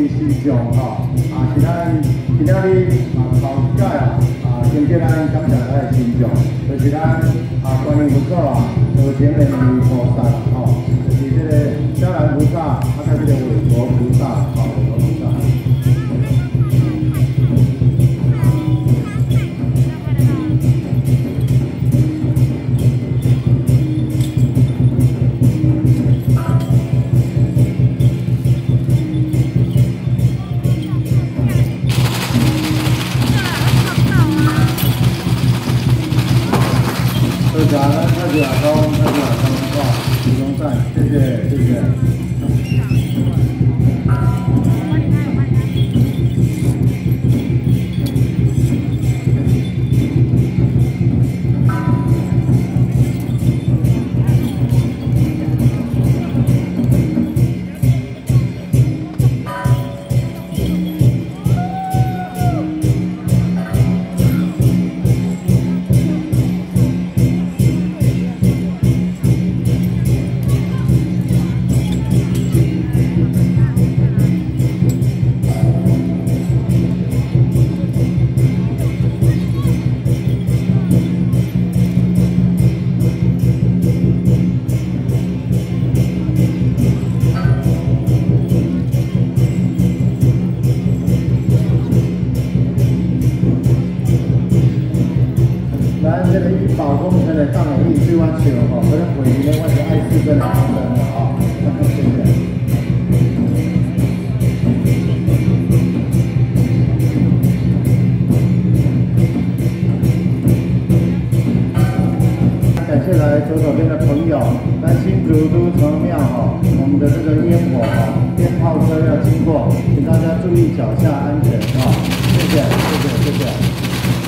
为时尚吼，是咱今仔日头一届迎接咱感谢咱的形象，就是咱观音菩萨和前面的菩萨吼，就是这个小兰菩萨，甲这个韦陀菩萨吼，韦陀菩萨。 太子阿公，启动站，谢谢，谢谢。咱这个医保工程的档可以对我笑吼，可能回呢我是爱四个男生的吼，谢谢。感谢来左手边的朋友，咱新竹都城庙吼，我们的这个烟火鞭炮车要经过，请大家注意脚下安全哈，谢谢，谢谢，谢谢。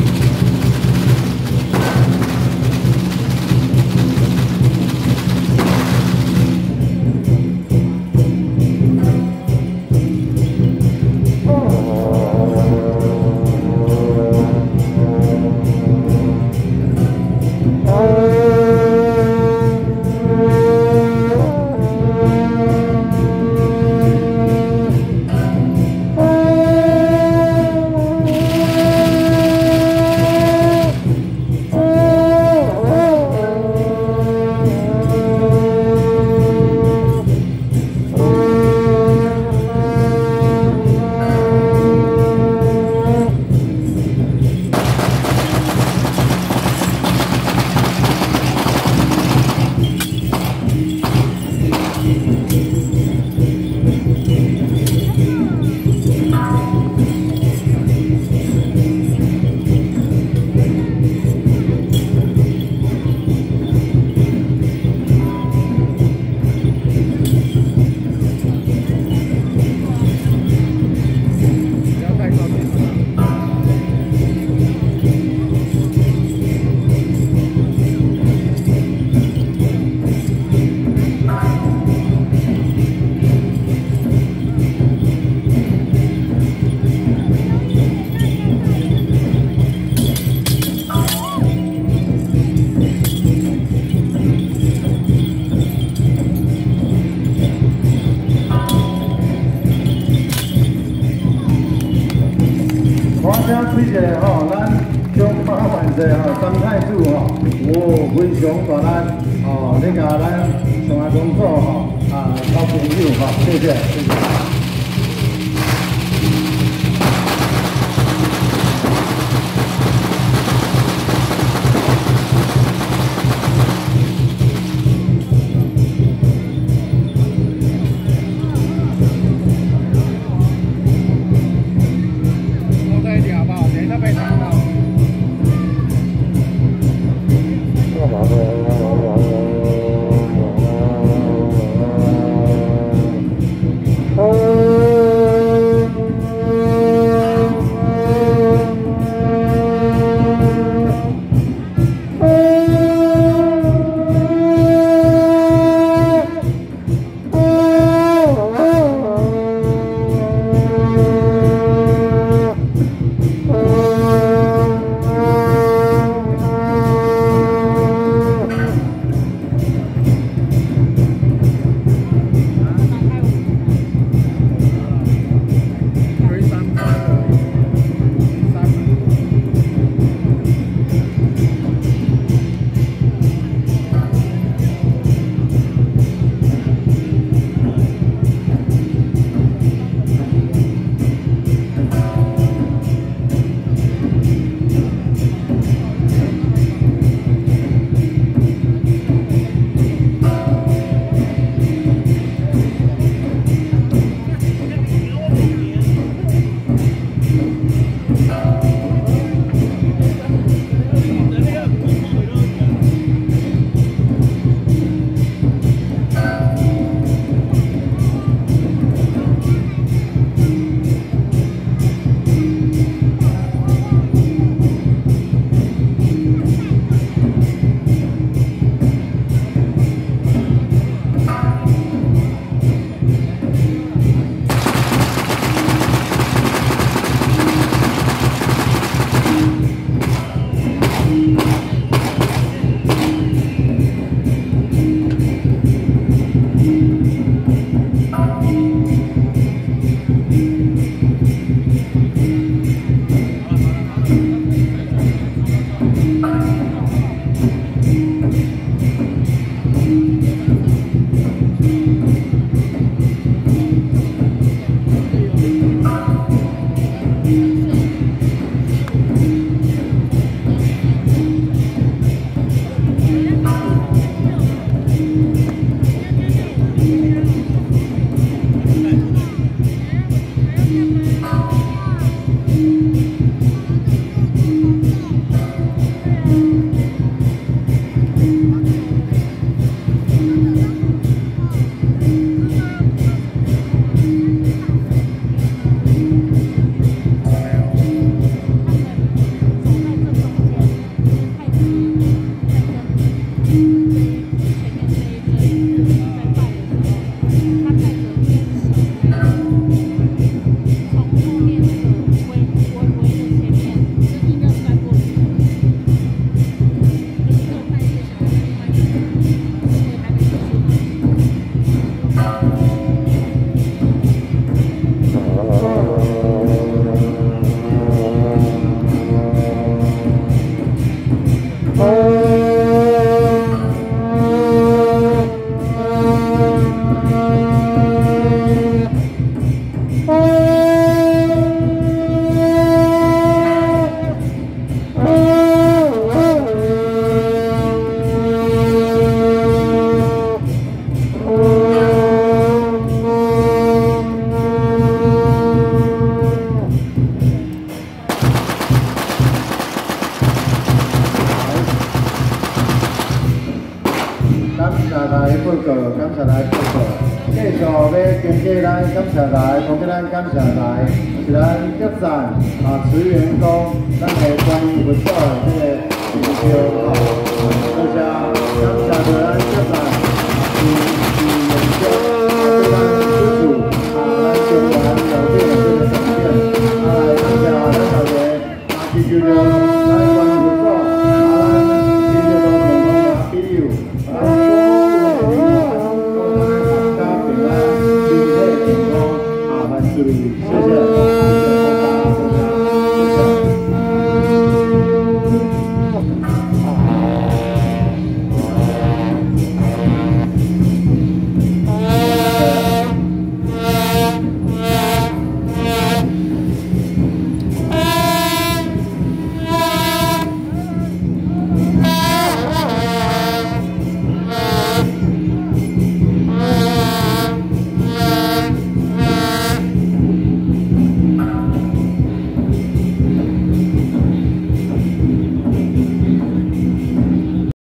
谢谢吼，咱中华万岁吼，三太子吼，非常大咱吼，你甲咱上下工作吼交朋友吼，谢谢，谢谢。 Oh 感谢来，是咱各站职员工，咱的关系不错的这个需求多谢感谢咱各站员工，咱支持咱中华小队的这个表现，来感谢咱大家支持着咱关系不错，咱今日都成功啊，比如大家平安，身体健康。谢谢。